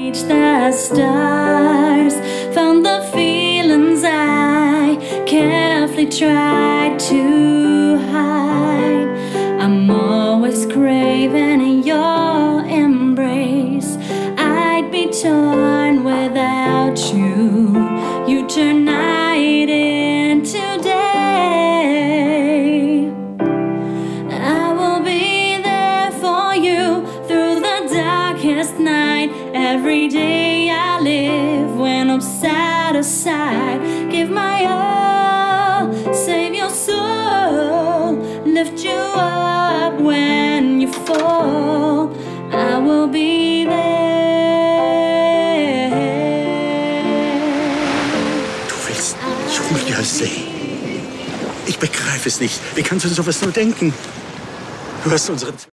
reached the stars, found the feelings I carefully tried to hide. I'm always craving your embrace. I'd be torn without you. You turn night into day. I will be there for you through the darkest night. Every day I live when I'm side to side. Give my all, save your soul, lift you up when you fall. I will be there. Du willst Julia sehen. Ich begreife es nicht. Wie kannst du sowas nur denken? Du hast unsere